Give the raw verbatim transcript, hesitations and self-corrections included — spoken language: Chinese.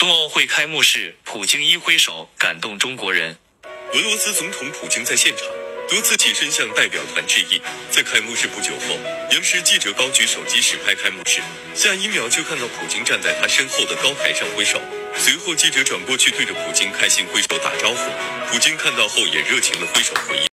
冬奥会开幕式，普京一挥手，感动中国人。 俄罗斯总统普京在现场多次起身向代表团致意。在开幕式不久后，央视记者高举手机实拍开幕式，下一秒就看到普京站在他身后的高台上挥手。随后记者转过去对着普京开心挥手打招呼，普京看到后也热情地挥手回应。